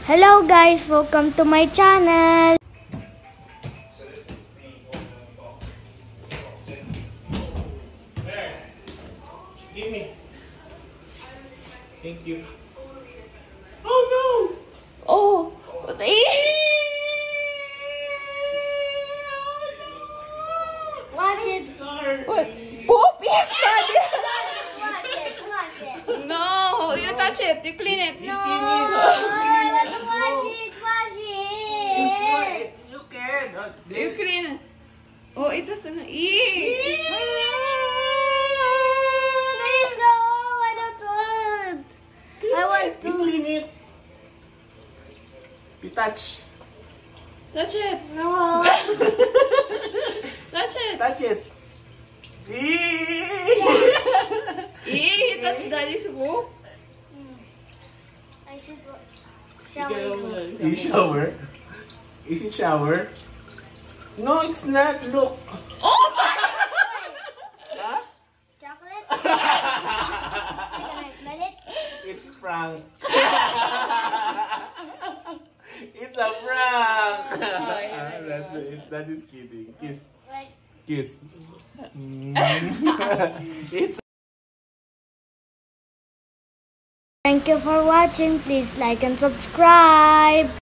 Hello guys, welcome to my channel. There. Give me. Thank you. Oh no! Oh! Wash it. Sorry. What? Poop! Yes, Wash it. No! You touch it. You clean it. No, I want to wash it. Wash it. You can. You clean it. Oh, it doesn't. Eee! Please no, I don't want. I want You to. clean it. You touch. Touch it. No. Touch it. Touch it. Eee! You touch daddy's poop. I should shower. You shower? Is it shower? No, it's not. Look. Oh my! Huh? Chocolate? Can I smell it? It's prank. It's a prank. That is kidding. Kiss. Like, Kiss. It's thank you for watching. Please like and subscribe.